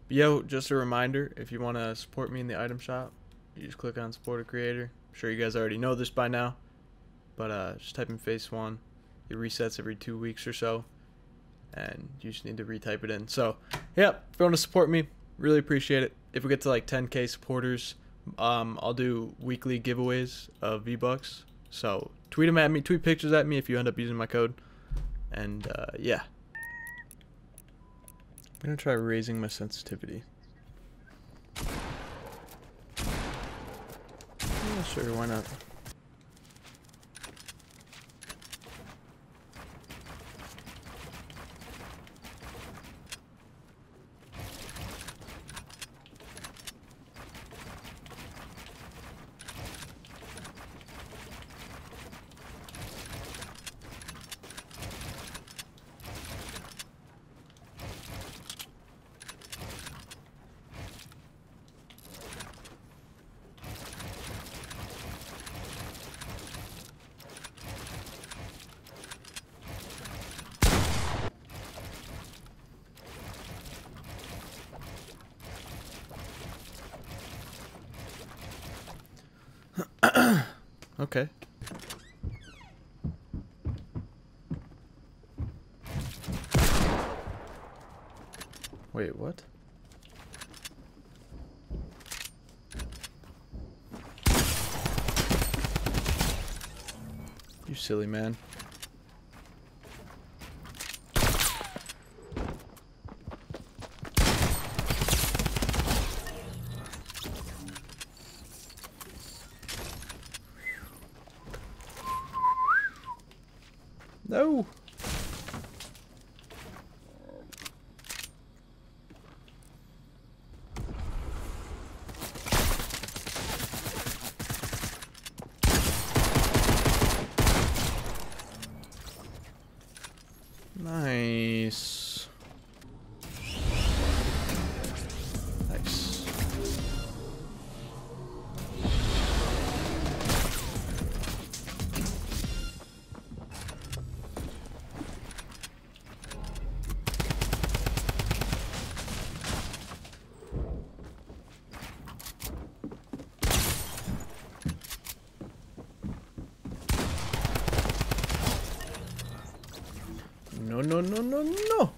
Yo, just a reminder, if you want to support me in the item shop, you just click on support a creator. I'm sure you guys already know this by now, but just type in Phase 1. It resets every 2 weeks or so, and you just need to retype it in. So, yeah, if you want to support me, really appreciate it. If we get to like 10k supporters, I'll do weekly giveaways of V-Bucks. So, tweet them at me, tweet pictures at me if you end up using my code. And, yeah. I'm gonna try raising my sensitivity. Yeah, sure, why not? Okay. Wait, what? You silly man. No. Nice. Nice. No, no, no, no, no.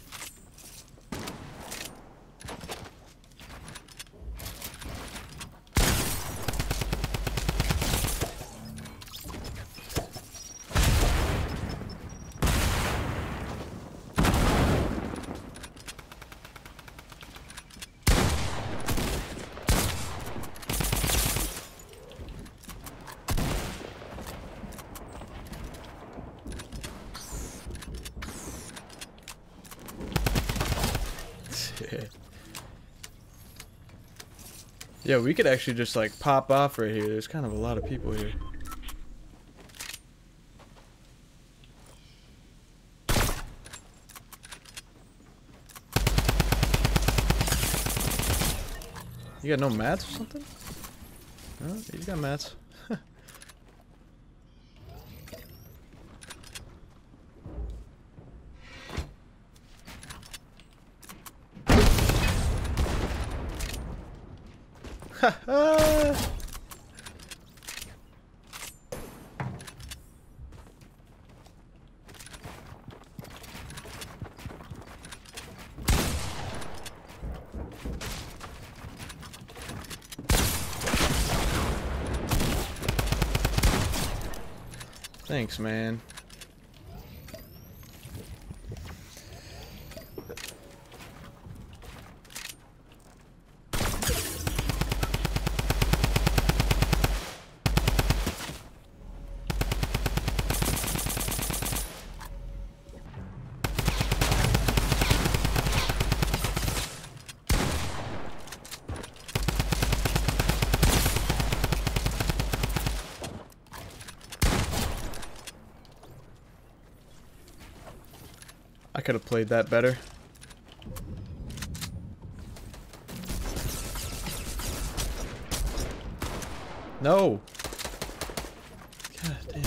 Yeah, we could actually just like pop off right here. There's kind of a lot of people here. You got no mats or something? No, he's got mats. Thanks, man. I could have played that better. No. God damn.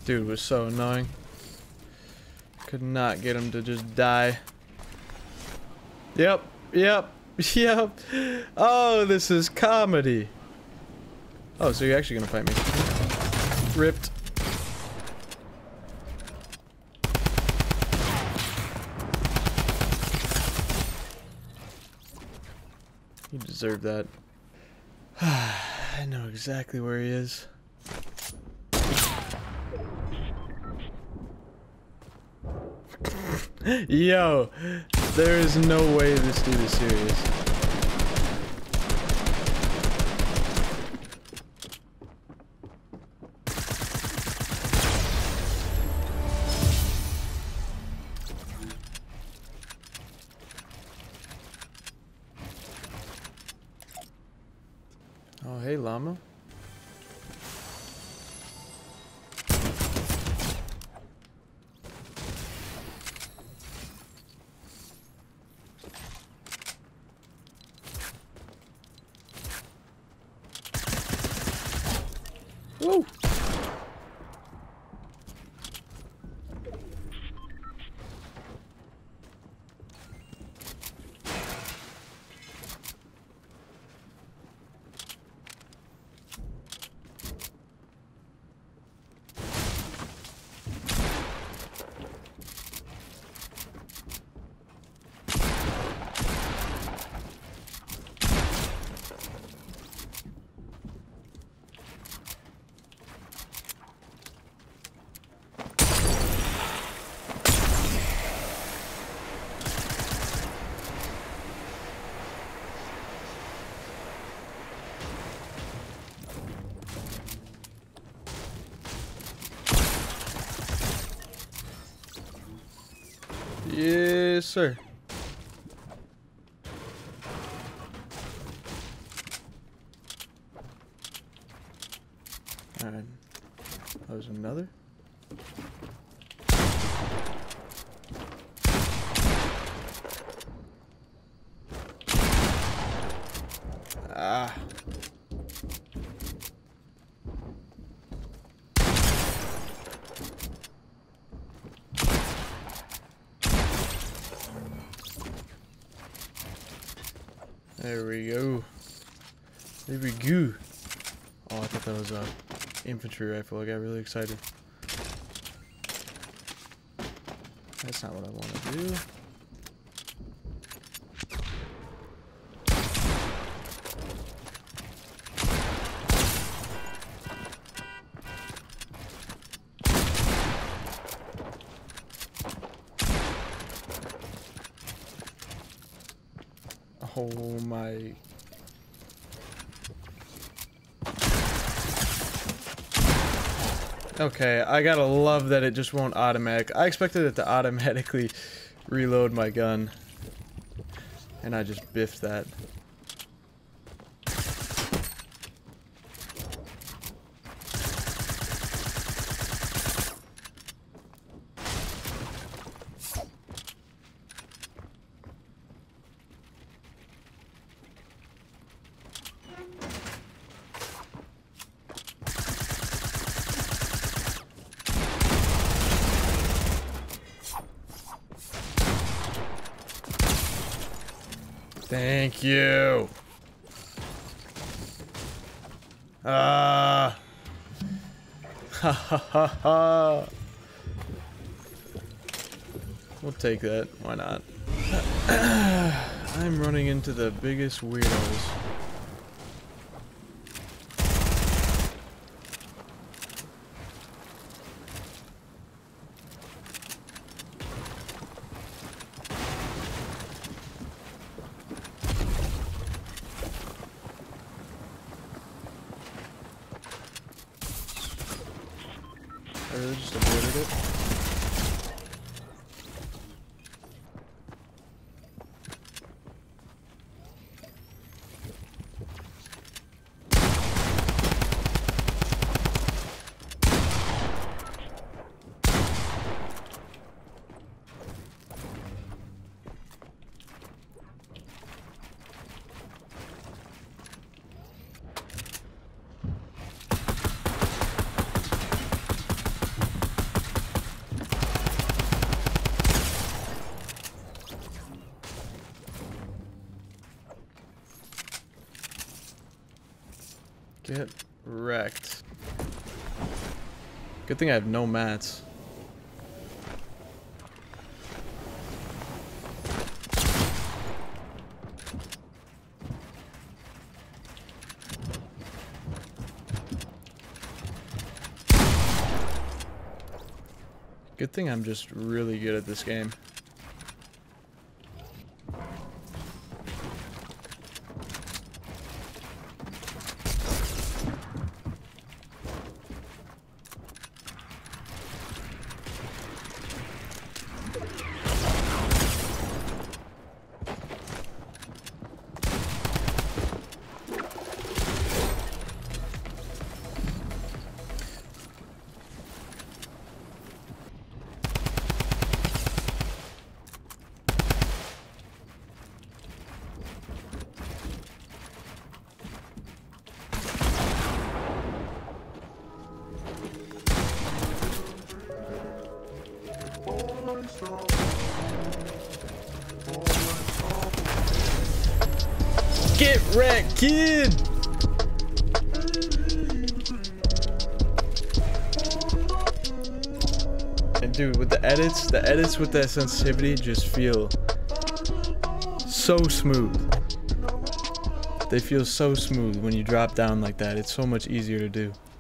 Dude was so annoying. Could not get him to just die. Yep, yep, yep. Oh, this is comedy. Oh, so you're actually gonna fight me. Ripped. You deserve that. I know exactly where he is. Yo, there is no way this dude is serious. Oh, hey, llama. Woo! Yes, sir. Alright. That was another. Ah. There we go. There we go. Oh, I thought that was a infantry rifle. I got really excited. That's not what I want to do. Oh my. Okay, I gotta love that it just won't automatic. I expected it to automatically reload my gun. And I just biffed that. Thank you. Ha ha ha ha. We'll take that. Why not? I'm running into the biggest weirdos. I really just avoided it. Get wrecked. Good thing I have no mats. Good thing I'm just really good at this game. Get wrecked, kid! And dude, with the edits with that sensitivity just feel so smooth. They feel so smooth when you drop down like that. It's so much easier to do.